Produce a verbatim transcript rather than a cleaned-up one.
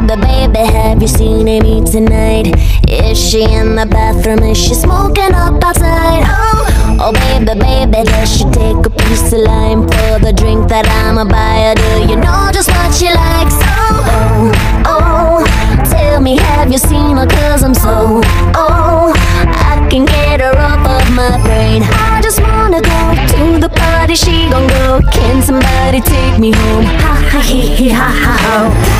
baby, baby, have you seen Amy tonight? Is she in the bathroom? Is she smoking up outside? Oh, oh baby, baby, does she take a piece of lime for the drink that I'ma buy her? Do you know just what she likes? Oh, oh, oh, tell me, have you seen her? Cause I'm so, oh, I can get her off of my brain. I just wanna go to the party, she gon' go. Can somebody take me home? Ha ha he he ha ha ho.